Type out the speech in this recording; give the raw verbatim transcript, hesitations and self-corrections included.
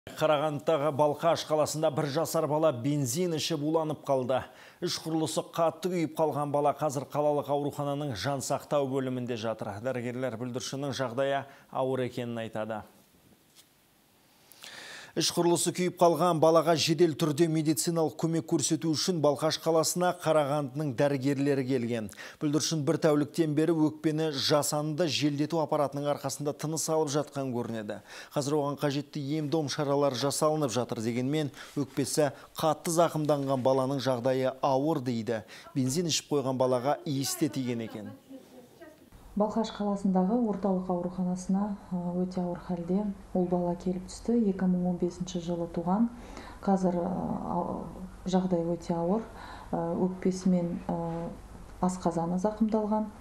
Қарағандыдағы Балқаш қаласында бір жасар бала бензин ішіп уланып қалды. Іш құрылысы қатты күйіп қалған бала қазір қалалық аурухананың жан сақтау бөлімінде жатыр. Дәрігерлер бүлдіршіннің жағдайы ауыр екенін айтады. Іш құрылысы күйіп қалған балаға жедел түрде медициналық көмек көрсету үшін Балқаш қаласына Қарағандының дәрігерлері келген. Бүлдіршін бір тәуліктен бері өкпені жасанды желдету аппаратының арқасында тыныс алып жатқан көрінеді. Қазір оған қажетті ем-дом шаралар жасалынып жатыр, дегенмен өкпесі қатты зақымданған баланың жағдайы ауыр дейді. Бензин ішіп қойған балаға иіс те тиген екен. Балқаш қаласындағы орталық ауруханасына өте ауыр халде ол бала келіп түсті. екі мың он бесінші жылы туған. Қазір жағдай өте ауыр. Өкпесі мен асқазаны зақымдалған.